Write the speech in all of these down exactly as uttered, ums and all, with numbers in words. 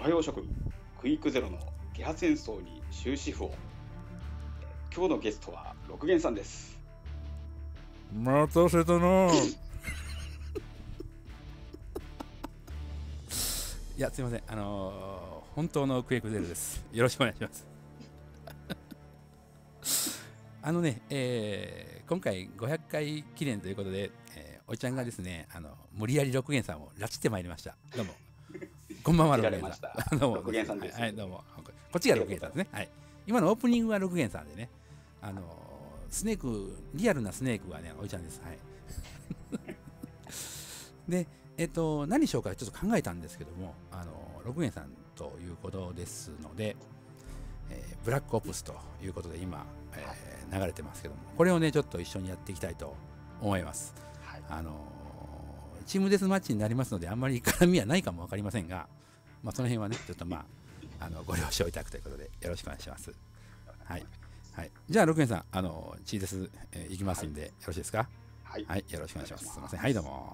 はよう諸君、クイックゼロのゲハ戦争に終止符を。今日のゲストは六元さんです。 待たせたな。いや、すいません、あのー、本当のクイックゼロです。よろしくお願いします。あのね、えー、今回ごひゃっかい記念ということで、えー、おいちゃんがですね、あの無理やり六元さんを拉致ってまいりました。どうも。こんばんは、六元さん。どうも。 六元さんです。 はい、どうも。こっちが六元さんですね。はい。今のオープニングは六元さんでね、あのー、スネーク、リアルなスネークはね、おいちゃんです。はい。で、えっと、何しようかちょっと考えたんですけども、あの六元さんということですので、えー、ブラックオプスということで今、えー、流れてますけども、これをねちょっと一緒にやっていきたいと思います。はい、あのー、チームデスマッチになりますのであんまり絡みはないかも分かりませんが、まあ、その辺はねちょっとまあ、あのご了承いただくということでよろしくお願いします。はい、はい、じゃあ六元さん、あのチーデス、えー、いきますんで、はい、よろしいですか。はい、はい、よろしくお願いします。すみません。はい、どうも。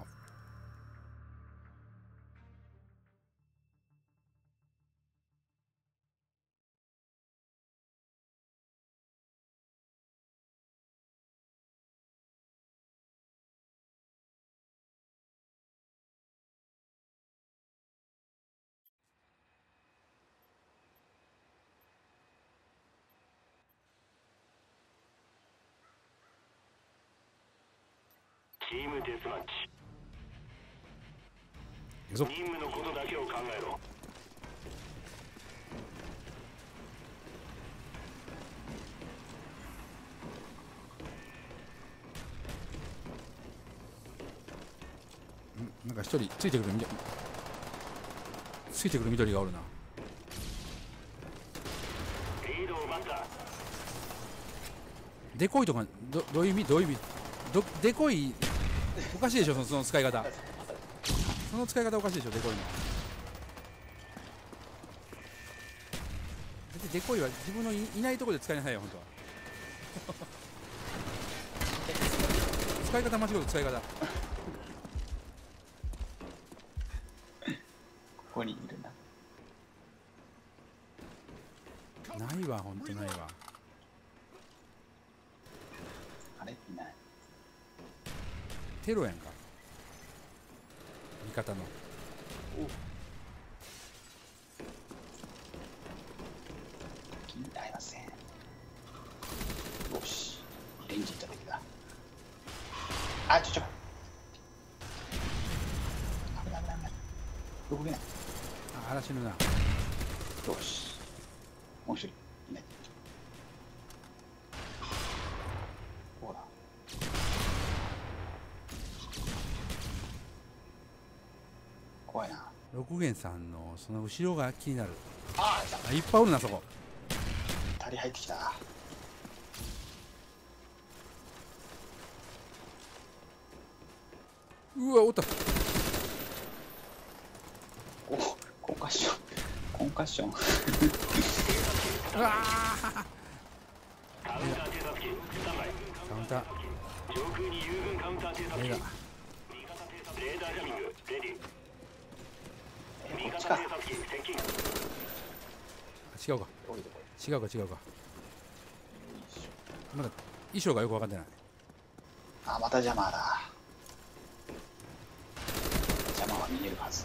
チームデスマッチ。任務のことだけを考えろ。 んなんか一人ついてくる緑ついてくる緑がおるな。デコイとか ど, どういう意味どういう意味どデコイおかしいでしょ。そのその使い方その使い方おかしいでしょ。デコイのデコイは自分の い, いないところで使いなさいよ本当は。使い方間違う使い方。 ここにいるな。ないわ本当ないわ。 あれいない。 テロやんか味方の。 気になりません。よし、レンジいただけだ。あ、ちょちょ。危ない危ない危ない。どこにない。 あ、あら死ぬな。 よし。もう一人いない。ほら。怖いな。 六元さんのその後ろが気になる。 ああ、いっぱいおるなそこ。 二人入ってきた。 うわおった。 お、コンカッションコンカッション。 うわカウンター偵察機スタンバイ。 カウンター上空に有軍カウンター偵察機。 レーダーレーダージャミングレディ。味方偵察機接近。 違うか違うか違うか。まだ衣装がよく分かってない。 あ、またジャマーだ。ジャマーは見えるはず。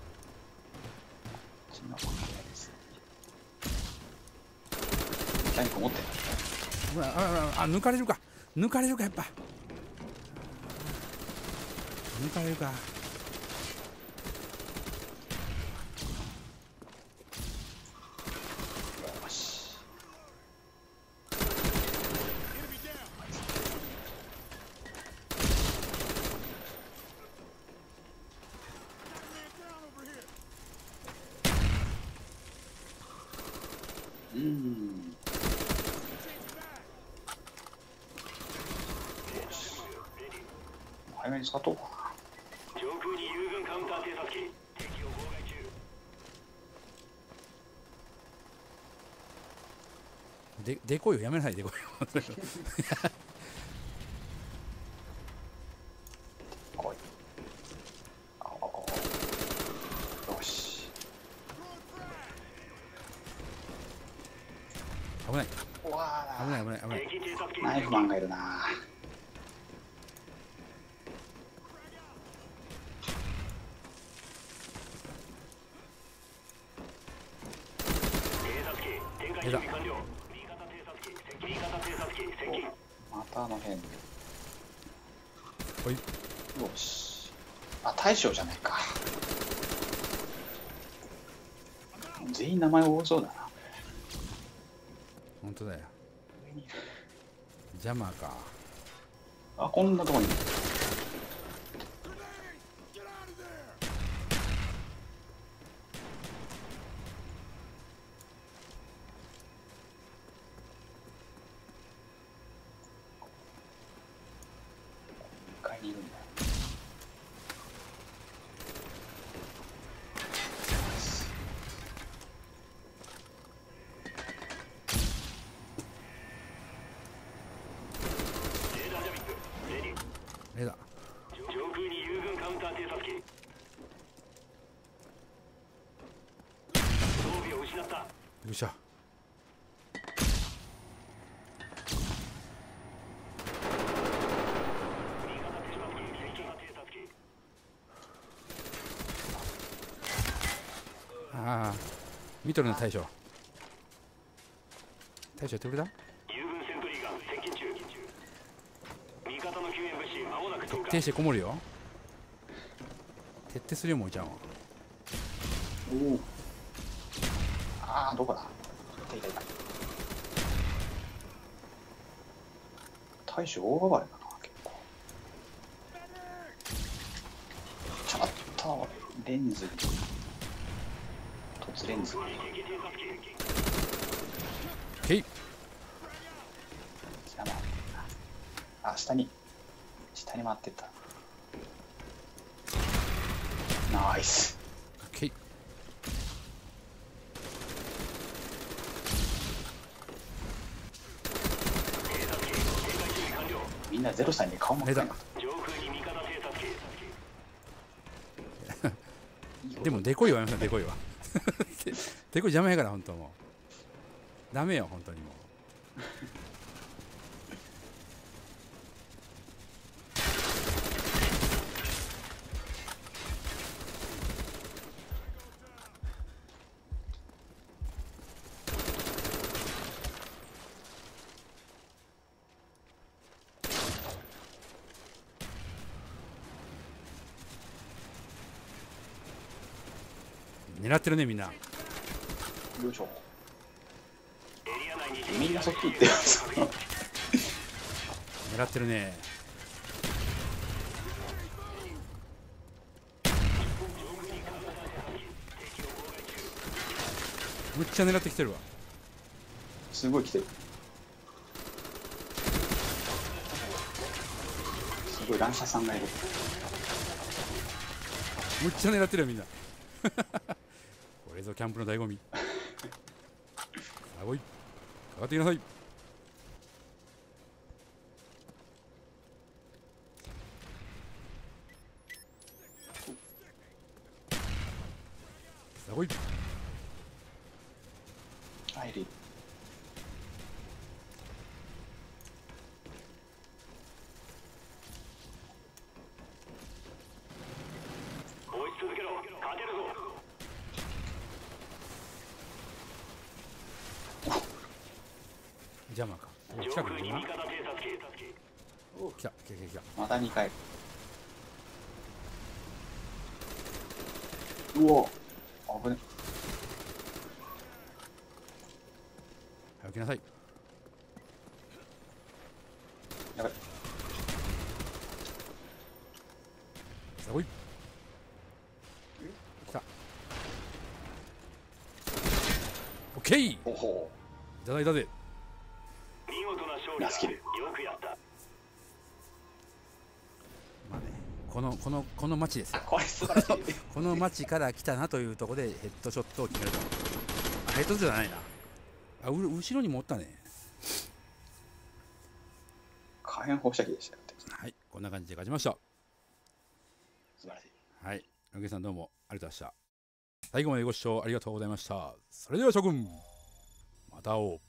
そんなことないです。何か持ってる。 ほら、あああ抜かれるか抜かれるかやっぱ抜かれるか。 よし。うん。早めに使っとこうかな。 上空に有軍カウンター偵察機。敵を妨害中。 でデコイをやめなさいデコイを。 来い。よし。 危ない危ない危ない。 敵偵察機ナイフマンがいるな。 偵察機展開準備完了。味方偵察機接近。味方偵察機接近。 またあの辺。 ほい。 よし。あ、大将じゃないか。全員名前多そうだな。 本当だよ。邪魔か。 あ、こんなとこに。向かいにいるんだよ。 レーダー。 上空に友軍カウンター偵察機。装備を失った。 よっしゃ。ああ、ミトルの大将。大将やってくれた？ 友軍セントリーガン接近中。味方の救援物資間もなく投下。 徹底してこもるよ。徹底するよもういちゃんは。 おお。ああ、どこだ。いたいたいた。大将大暴れだな、結構。ちょっとレンズに突レンズに。 へい。 下回ってるな。あ、下に下に回ってった。ナイス。 オッケー。 みんなゼロさんに顔もレーダー。 上空に味方偵察機。 でもデコイはやめましょう。デコイはデコイ邪魔やから本当もうダメよ本当にもう。狙ってるねみんな。 よいしょ。 エリア内にみんなそっち行ってる。 狙ってるね。むっちゃ狙ってきてるわ。 すごい来てる。すごい乱射さんがいる。 むっちゃ狙ってるよみんなこれぞキャンプの醍醐味。さあ来い、かかってきなさい。さあ来い。 入り。 追い続けろ。勝てるぞ。 邪魔か。お上近くにいるな。 空に味方偵察機。 お来た来た来た来た。 またにかい。うお。危ね。 早く来なさい。 やばい。 さあ来い。来た。オッケー。いおほただいたぜ。 見事な勝利だ。 ナイスキル。 よくやった。 まあね、このこのこの街ですよ。 これ素晴らしい。 この街から来たなというところでヘッドショットを決めると。あ、ヘッドショットじゃないな。あ、う後ろにもおったね。 火炎放射器でしたよ。 はい、こんな感じで勝ちました。 素晴らしい。 はい、ロケさんどうもありがとうございました。最後までご視聴ありがとうございました。それでは諸君、また会おう。